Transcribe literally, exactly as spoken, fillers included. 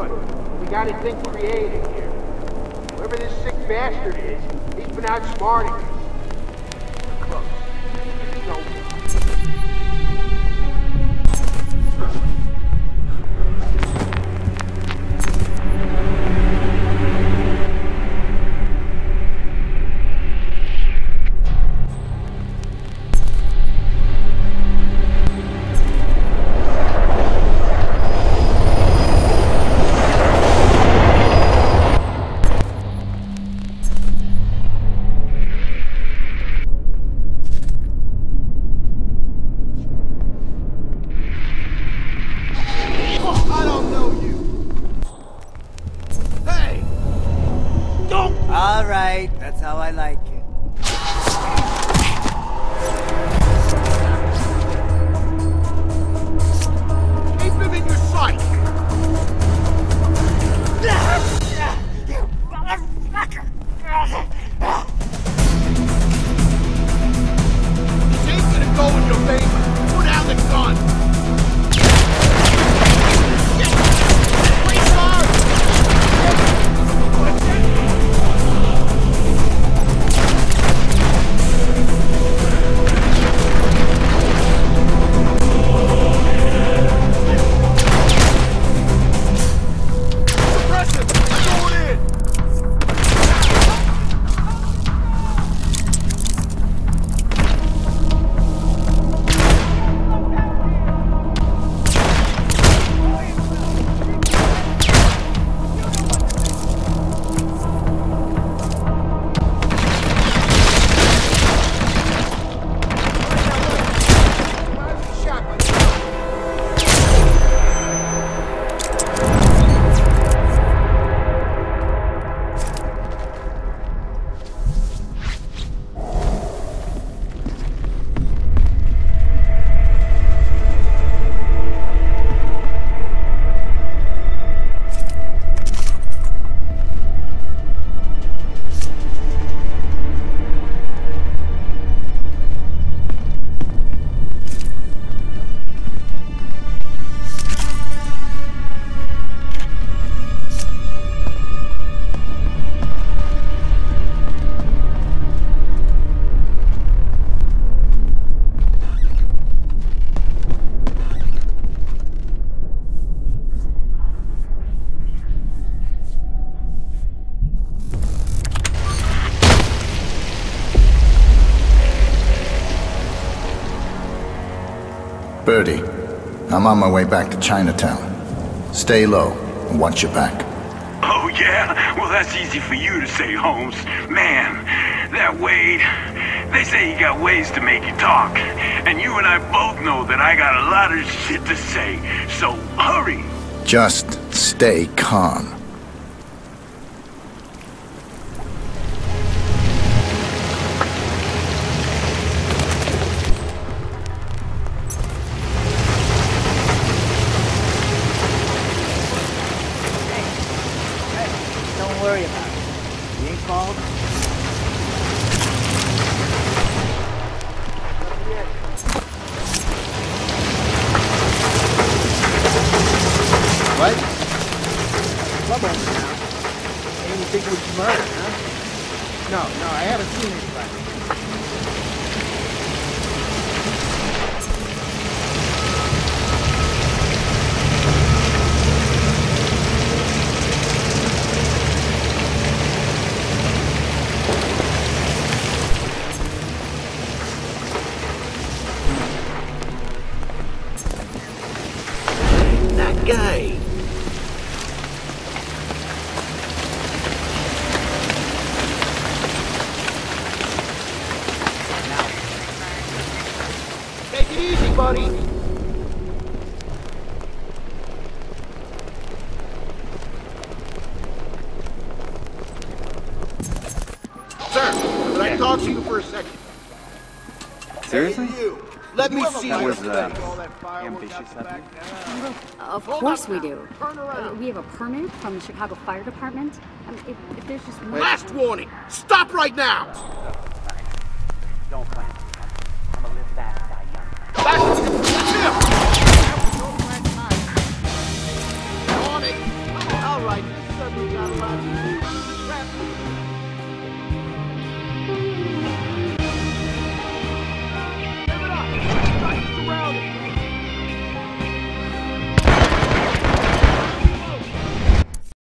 good. We gotta think creative here. Whoever this sick bastard is, he's been outsmarting us. Close. So all right, that's how I like it. keep him in your sight! You motherfucker! This ain't gonna go in your favor. Put down the gun! Birdie, I'm on my way back to Chinatown. Stay low, and watch your back. Oh, yeah? Well, that's easy for you to say, Holmes. Man, that Wade, they say he got ways to make you talk. And you and I both know that I got a lot of shit to say. So, hurry. Just stay calm. Don't worry about it. You ain't called? What? Club owner now. And you think it was murder, huh? No, no, I haven't seen anybody. That guy. Take it easy, buddy. Sir, can I talk to you for a second? Seriously? Hey, you. Let me see That you. was uh, ambitious of you. Of course we do. Uh, we have a permit from the Chicago Fire Department. I mean, if, if there's just one... Last warning! Stop right now! Don't panic.